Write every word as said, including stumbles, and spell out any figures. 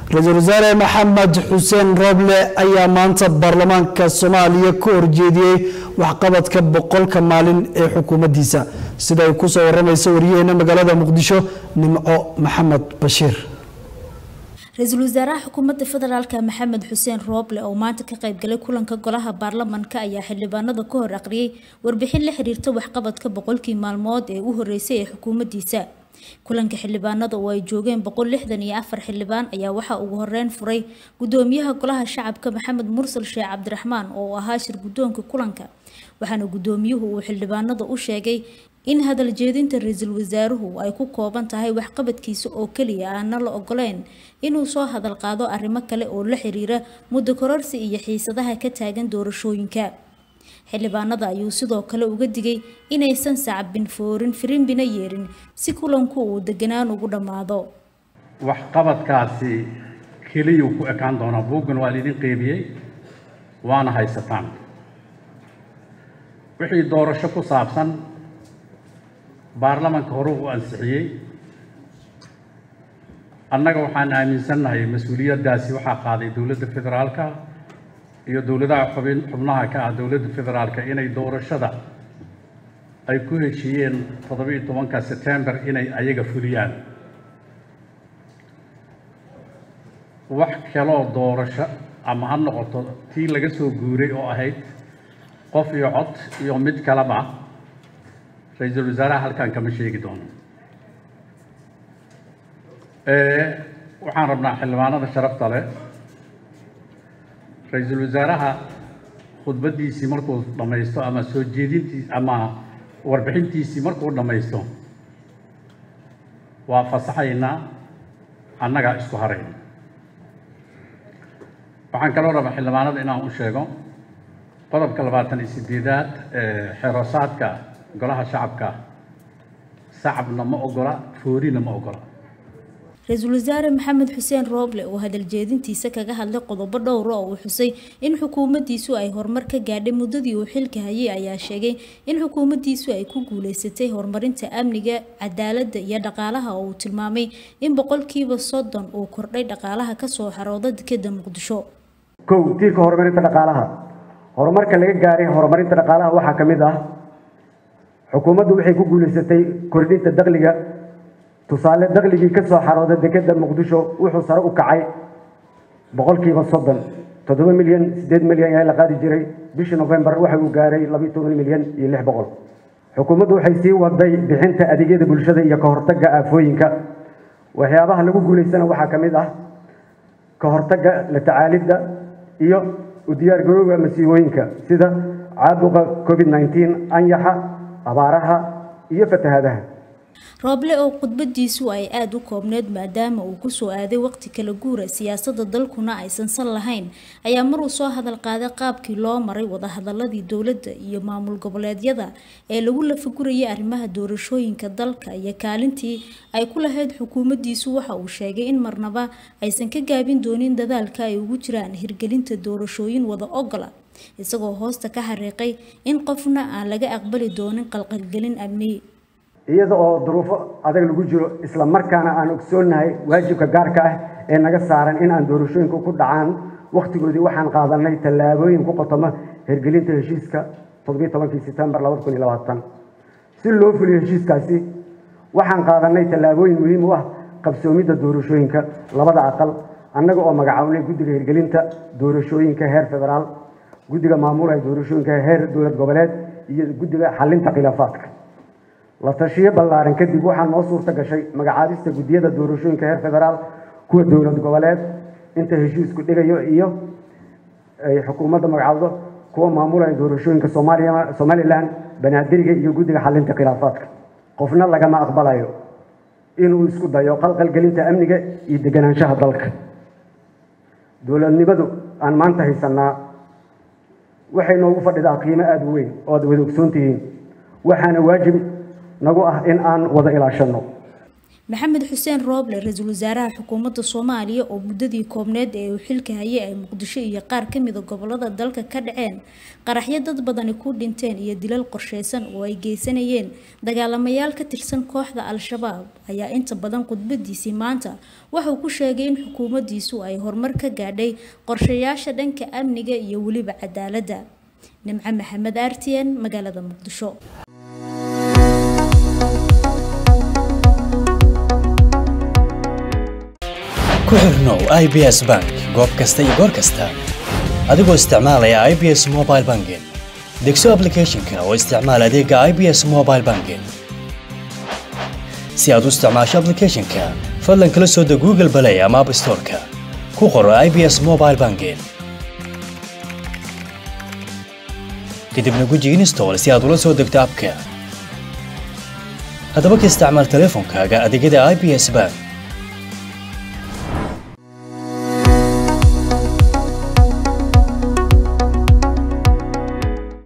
رئيسل وزراء محمد حسين روبله ayaa maanta baarlamaanka Soomaaliya ku horjeediyay waxqabadka boqolka maalin ee xukuumaddiisa sida ay ku soo waramayso wariyaheena magaalada Muqdisho Nimco Maxamed Bashiir رئيسل وزراء حكومة فدرالك محمد حسين روبله oo maanta ka qayb galay kulanka golaha baarlamaanka ayaa xildhibaanada ku hor aqriyay warbixin la xiriirta waxqabadka boqolkii maalmood ee u horeysay ee xukuumaddiisa kulanka xildhibaanada oo ay joogeen boqol lixdan iyo afar xildhibaan ayaa waxa ugu horeyn furay gudoomiyaha golaha shacabka Maxamed Mursal Sheekh Cabdiraxmaan oo ahaa shir gudoonka kulanka waxaana gudoomiyuhu uu xildhibaanada u sheegay in hadal jeedinta ra'iisul wasaaruhu ay ku kooban tahay waxqabadkiisa oo kaliya aan la ogoleen inuu soo hadal qaado arrimo kale oo la xiriira muddo kororsi iyo xiisadaha ka taagan doorashooyinka xildhibaanada ayuu sidoo kale uga digay inaysan sacbin foorin firinbina yeerin si kulanku uu deganaan ugu dhamaado waxqabadkaasi kaliya ku ekaan doona buugan waa idin qeybiyay waana haysataan wixii doorasho ku saabsan baarlamaanka hore uu ansixiyay annaga waxaan aaminsanahay mas'uuliyadaasi waxa qaaday dawladda federaalka iyo dawladaha xubnaha ka ah dawladda federaalka inay doorashada ay ku heshiiyeen toddoba iyo tobanka September inay ayaga fuliyaan wax kale doorasho ama ha noqoto tii laga soo guuray oo ahayd qof iyo cod iyo mid kala ba رئيسل وزراء halkan kama sheegi doono ee waxaan rabnaa xildhibaanada sharafta leh رئيسل وزراء khudbadiisii markuu dhameysto ama soo jeedintiisa ama warbixintiisii markuu dhameysto waa fasaxayna annaga isku harayna waxaan kaloo rabaa xildhibaanada inaan u sheego qodobka labaatan iyo sideedaad ee xerosaadka golaha shacabka shacabna ma ogola foorina ma ogola رئيسل وزراء محمد حسين روبله oo hadal jeedintiisa kaga hadlay qodobo dhowr ah oo xusay in xukuumaddiisu ay horumar ka gaadhay muddadii uu xilka hayay ayaa sheegay in xukuumaddiisu ay ku guuleysatay horumarinta amniga cadaaladda iyo dhaqaalaha oo uu tilmaamay in boqolkiiba soddon uu kordhay dhaqaalaha ka soo xarooda dekedda Muqdisho kow tiirka horumarinta dhaqaalaha horumarka laga gaaray horumarinta dhaqaalaha waxa kamid ah xukuumaddu waxay ku guuleysatay kordhinta dakhliga tusaale dakhligii ka soo xarooda dekedda Muqdisho wuxuu sare u kacay boqolkiiba soddon toddoba milyan siddeed milyan ayaa la qaadi jiray bishii November waxa uu gaaray laba iyo toban milyan iyo lix boqol xukuumaddu waxay sii waday bixinta adeegyada bulshada iyo ka hortagga aafooyinka waxyaabaha lagu guuleysana waxa kamid ah ka hortagga la tacaalidda iyo u diyaar garowga masiibooyinka sida caabuqa covid nineteen anyaxa abaaraha iyo fatahaadaha Roble oo khudbadiisu ay aad u koobneed maadaama uu ku soo aaday waqti kala guura siyaasadda dalkuna aysan san lahayn ayaa mar uu soo hadal qaaday qaabkii loo maray wada hadaladii dawladda iyo maamul goboleedyada ee lagu la fagurayay arrimaha doorashooyinka dalka iyo kaalintii ay ku lahayd xukuumaddiisu waxa uu sheegay in marnaba aysan ka gaabin doonin dadaalka ay ugu jiraan hirgelinta doorashooyin wada ogola isagoo hoosta ka xariiqay in qofna aan laga aqbali doonin qalqalgelin amni iyada oo duruufo adag lagu jiro isla markaana aan ogsoonahay waajibka gaarka ah ee naga saaran in aan doorashooyinka ku dhacaan waqtigoodii waxaan qaadanay tallaabooyin ku qotoma hirgelinta heshiiska toddoba iyo tobanka September laba kun iyo labaatan si loo fuliyo heshiiskaasi waxaan qaadanay tallaabooyin muhiim u ah qabsoomidda doorashooyinka labada aqal annaga oo magacaabnay guddiga hirgelinta doorashooyinka heer federaal guddiga maamulka doorashooyinka heer dowlad goboleed iyo guddiga xalinta khilaafaadka la tashiye ballaaran kadib waxaan noo suurta gashay magacaabista guddiyada doorashooyinka heer federaal kuwa dowlad goboleed inta heshiisku dhigayo iyo ay xukuumadda magacaabdo kuwa maamulka doorashooyinka Soomaaliya Somaliland banaadiriga iyo guddiga xalinta khilaafaadka qofna lagama aqbalayo inuu isku dayo qalqal gelinta amniga iyo deganaanshaha dalka dowladnimadu aan maanta haysanaa waxay noogu fadhidaa qiimo aad u weyn oo aad wada ogsoon tihiin waxaana waajib nagu ah in aan wada ilaashano maxamed xuseen rooble ra-iisul wasaaraha xukuumadda Soomaaliya oo muddadii koobneed ee uu xilka hayay ay Muqdisho iyo qaar ka mid ah gobolada dalka ka dhaceen qaraxyo dad badan ku dhinteen iyo dilal qorsheysan oo ay geysanayeen dagaalamayaal ka tirsan kooxda Al-Shabaab ayaa inta badan khudbadiisii maanta waxa uu ku sheegay in xukuumaddiisu ay horumar ka gaadhay qorshayaasha dhanka amniga iyo waliba cadaaladda. Nimco Maxamed R T N magaalada Muqdisho. ku xirnow I B S Bank goob kasta iyo goor kasta adigoo isticmaalaya I B S Mobile Banking. Degso application-ka oo isticmaal adeega I B S Mobile Banking. Si aad u isticmaasho application-ka, fadlan kala soo deg Google Play ama App Store-ka. Ku qoro I B S Mobile Banking. kadibna guji install si aad ula soo degto app-ka. Haddaba ka isticmaal telefoonkaaga adeegyada I B S Bank.